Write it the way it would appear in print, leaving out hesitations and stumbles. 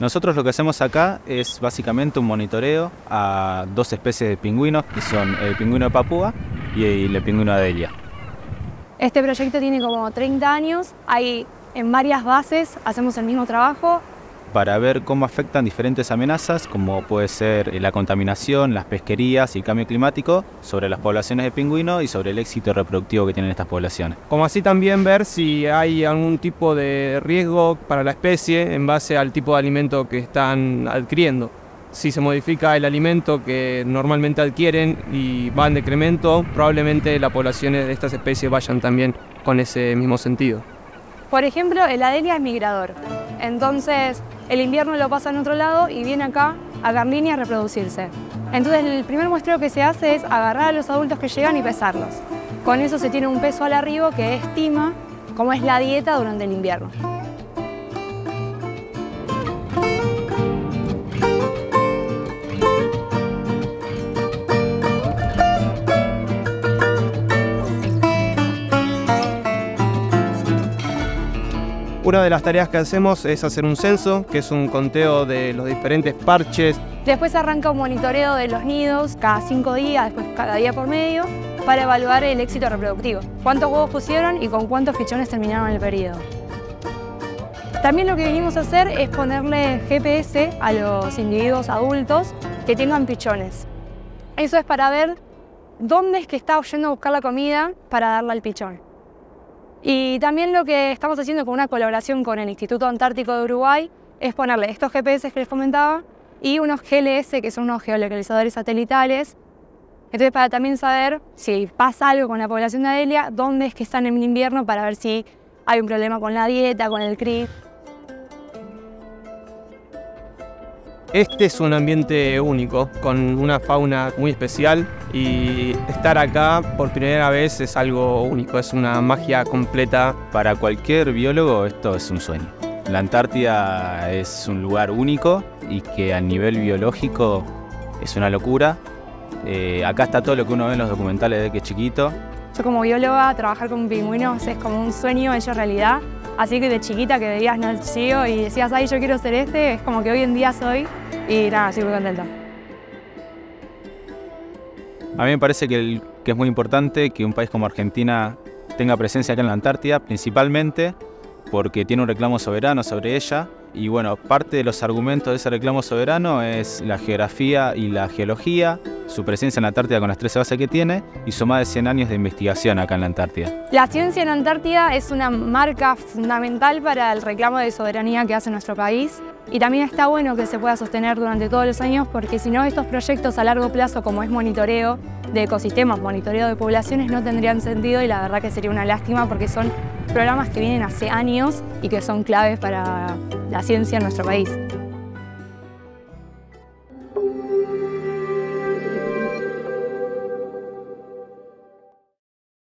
Nosotros lo que hacemos acá es básicamente un monitoreo a dos especies de pingüinos, que son el pingüino de Papúa y el pingüino de Adelia. Este proyecto tiene como 30 años, en varias bases hacemos el mismo trabajo. Para ver cómo afectan diferentes amenazas, como puede ser la contaminación, las pesquerías y el cambio climático, sobre las poblaciones de pingüinos y sobre el éxito reproductivo que tienen estas poblaciones. Como así también ver si hay algún tipo de riesgo para la especie en base al tipo de alimento que están adquiriendo. Si se modifica el alimento que normalmente adquieren y va en decremento, probablemente las poblaciones de estas especies vayan también con ese mismo sentido. Por ejemplo, el Adelia es migrador, entonces el invierno lo pasa en otro lado y viene acá a Garlinia a reproducirse. Entonces el primer muestreo que se hace es agarrar a los adultos que llegan y pesarlos. Con eso se tiene un peso al arribo que estima cómo es la dieta durante el invierno. Una de las tareas que hacemos es hacer un censo, que es un conteo de los diferentes parches. Después arranca un monitoreo de los nidos cada 5 días, después cada día por medio, para evaluar el éxito reproductivo. Cuántos huevos pusieron y con cuántos pichones terminaron el periodo. También lo que vinimos a hacer es ponerle GPS a los individuos adultos que tengan pichones. Eso es para ver dónde es que está yendo a buscar la comida para darle al pichón. Y también lo que estamos haciendo con una colaboración con el Instituto Antártico de Uruguay es ponerle estos GPS que les comentaba y unos GLS, que son unos geolocalizadores satelitales. Entonces, para también saber si pasa algo con la población de Adelia, dónde es que están en invierno para ver si hay un problema con la dieta, con el cría. Este es un ambiente único, con una fauna muy especial, y estar acá por primera vez es algo único, es una magia completa. Para cualquier biólogo esto es un sueño. La Antártida es un lugar único y que a nivel biológico es una locura. Acá está todo lo que uno ve en los documentales desde que es chiquito. Yo como bióloga, trabajar con pingüinos es como un sueño hecho realidad. Así que de chiquita que veías Nat Geo y decías, ay, yo quiero ser es como que hoy en día soy y nada, estoy muy contenta. A mí me parece que es muy importante que un país como Argentina tenga presencia acá en la Antártida, principalmente porque tiene un reclamo soberano sobre ella. Y bueno, parte de los argumentos de ese reclamo soberano es la geografía y la geología, su presencia en la Antártida con las 13 bases que tiene y su más de 100 años de investigación acá en la Antártida. La ciencia en Antártida es una marca fundamental para el reclamo de soberanía que hace nuestro país y también está bueno que se pueda sostener durante todos los años porque si no estos proyectos a largo plazo como es monitoreo de ecosistemas, monitoreo de poblaciones no tendrían sentido y la verdad que sería una lástima porque son programas que vienen hace años y que son claves para la ciencia en nuestro país.